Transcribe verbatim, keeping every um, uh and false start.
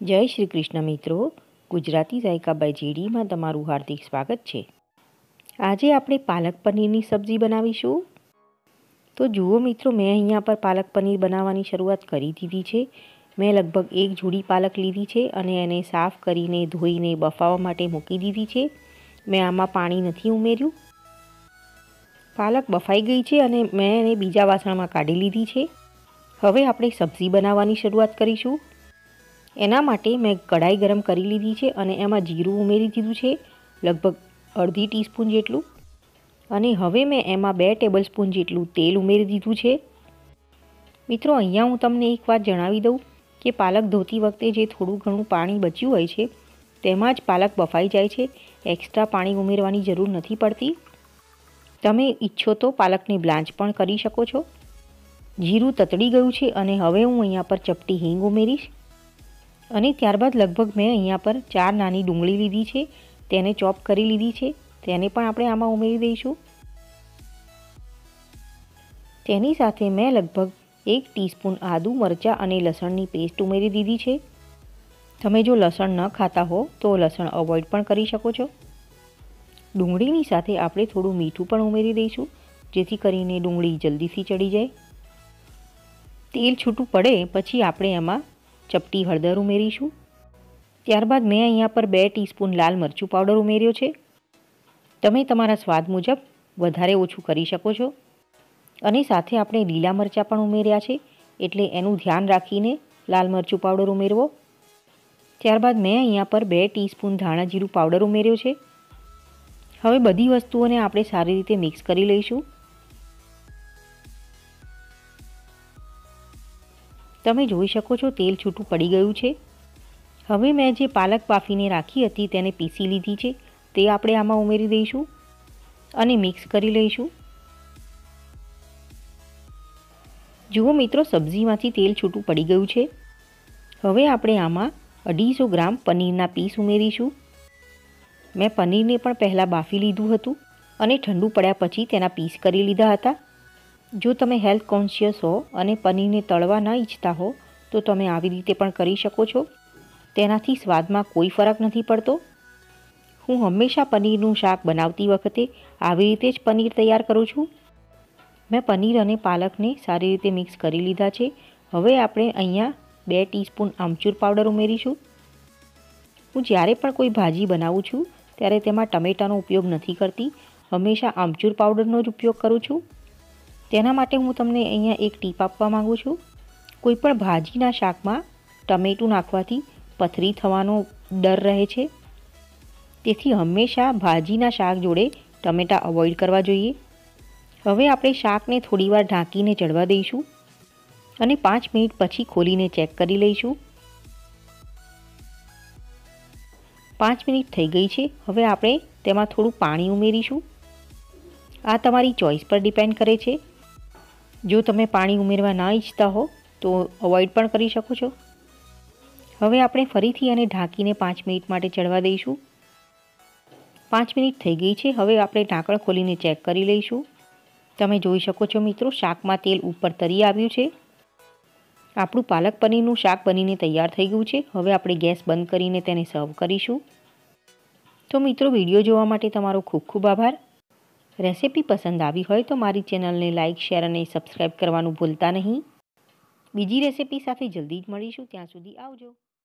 જય શ્રી કૃષ્ણ મિત્રો, ગુજરાતી જાયકા બાય જેડીમાં તમારું હાર્દિક સ્વાગત છે। આજે આપણે પાલક પનીરની સબ્જી બનાવીશું। તો જુઓ મિત્રો, મેં અહીંયા પર પાલક પનીર બનાવવાની શરૂઆત કરી દીધી છે। મેં લગભગ એક જોડી પાલક લીધી છે અને એને સાફ કરીને ધોઈને બફાવવા માટે મૂકી દીધી છે। મેં આમાં પાણી નથી ઉમેર્યું। પાલક બફાઈ ગઈ છે અને મેં એને બીજા વાસણમાં કાઢી લીધી છે। હવે આપણે સબ્જી બનાવવાની શરૂઆત કરીશું। એના માટે મેં કઢાઈ ગરમ કરી લીધી છે અને એમાં જીરું ઉમેરી દીધું છે, લગભગ અડધી ટીસ્પૂન જેટલું। અને હવે મેં એમાં બે ટેબલ સ્પૂન જેટલું તેલ ઉમેરી દીધું છે। મિત્રો, અહીંયા હું તમને એક વાત જણાવી દઉં કે પાલક ધોતી વખતે જે થોડું ઘણું પાણી બચ્યું હોય છે તેમાં જ પાલક બફાઈ જાય છે। એક્સ્ટ્રા પાણી ઉમેરવાની જરૂર નથી પડતી। તમે ઈચ્છો તો પાલકની બ્લાન્ચ પણ કરી શકો છો। જીરું તતડી ગયું છે અને હવે હું અહીંયા પર ચપટી હિંગ ઉમેરીશ અને ત્યારબાદ લગભગ મેં અહીંયા પર ચાર નાની ડુંગળી લીધી છે, તેને ચોપ કરી લીધી છે, તેને પણ આપણે આમાં ઉમેરી દઈશું। તેની સાથે મેં લગભગ એક ટીસ્પૂન આદુ, મરચાં અને લસણની પેસ્ટ ઉમેરી દીધી છે। તમે જો લસણ ન ખાતા હો તો લસણ અવોઇડ પણ કરી શકો છો। ડુંગળીની સાથે આપણે થોડું મીઠું પણ ઉમેરી દઈશું, જેથી કરીને ડુંગળી જલ્દીથી ચડી જાય। તેલ છૂટું પડે પછી આપણે એમાં ચપટી હળદર ઉમેરીશું। ત્યારબાદ મેં અહીંયા પર બે ટીસ્પૂન લાલ મરચું પાવડર ઉમેર્યો છે। તમે તમારા સ્વાદ મુજબ વધારે ઓછું કરી શકો છો। અને સાથે આપણે લીલા મરચાં પણ ઉમેર્યા છે, એટલે એનું ધ્યાન રાખીને લાલ મરચું પાવડર ઉમેરવો। ત્યારબાદ મેં અહીંયા પર બે ટીસ્પૂન ધાણા જીરું પાવડર ઉમેર્યો છે। હવે બધી વસ્તુઓને આપણે સારી રીતે મિક્સ કરી લઈશું। તમે જોઈ શકો છો તેલ છૂટું પડી ગયું છે। હવે મેં જે પાલક બાફીને રાખી હતી તેને પીસી લીધી છે, તે આપણે આમાં ઉમેરી દઈશું અને મિક્સ કરી લઈશું। જુઓ મિત્રો, સબ્જીમાંથી તેલ છૂટું પડી ગયું છે। હવે આપણે આમાં અઢીસો ગ્રામ પનીરના પીસ ઉમેરીશું। મેં પનીરને પણ પહેલાં બાફી લીધું હતું અને ઠંડુ પડ્યા પછી તેના પીસ કરી લીધા હતા। જો તમે હેલ્થ કોન્શિયસ હો અને પનીરને તળવા ન ઈચ્છતા હો તો તમે આવી રીતે પણ કરી શકો છો। તેનાથી સ્વાદમાં કોઈ ફરક નથી પડતો। હું હંમેશા પનીરનું શાક બનાવતી વખતે આવી રીતે જ પનીર તૈયાર કરું છું। મેં પનીર અને પાલકને સારી રીતે મિક્સ કરી લીધા છે। હવે આપણે અહીંયા બે ટીસ્પૂન આમચૂર પાવડર ઉમેરીશું। હું જ્યારે પણ કોઈ ભાજી બનાવું છું ત્યારે તેમાં ટમેટાનો ઉપયોગ નથી કરતી, હંમેશા આમચૂર પાવડરનો જ ઉપયોગ કરું છું। તેના માટે હું તમને અહીંયા એક ટીપ આપવા માગું છું। કોઈ પણ ભાજીના શાકમાં ટમેટું નાખવાથી પથરી થવાનો ડર રહે છે, તેથી હંમેશા ભાજીના શાક જોડે ટમેટાં અવોઇડ કરવા જોઈએ। હવે આપણે શાકને થોડીવાર ઢાંકીને ચડવા દઈશું અને પાંચ મિનિટ પછી ખોલીને ચેક કરી લઈશું। પાંચ મિનિટ થઈ ગઈ છે। હવે આપણે તેમાં થોડું પાણી ઉમેરીશું। આ તમારી ચોઈસ પર ડિપેન્ડ કરે છે। જો તમે પાણી ઉમેરવા ના ઈચ્છતા હો તો અવોઇડ પણ કરી શકો છો। હવે આપણે ફરીથી એને ઢાંકીને પાંચ મિનિટ માટે ચડવા દઈશું। પાંચ મિનિટ થઈ ગઈ છે। હવે આપણે ઢાંકણ ખોલીને ચેક કરી લઈશું। તમે જોઈ શકો છો મિત્રો, શાકમાં તેલ ઉપર તરી આવ્યું છે। આપણું પાલક પનીરનું શાક બનીને તૈયાર થઈ ગયું છે। હવે આપણે ગેસ બંધ કરીને તેને સર્વ કરીશું। તો મિત્રો, વિડીયો જોવા માટે તમારો ખૂબ ખૂબ આભાર। રેસિપી પસંદ આવી હોય તો મારી ચેનલને લાઇક, શેર અને સબસ્ક્રાઈબ કરવાનું ભૂલતા નહીં। બીજી રેસિપી સાથે જલ્દી જ મળીશું। ત્યાં સુધી આવજો।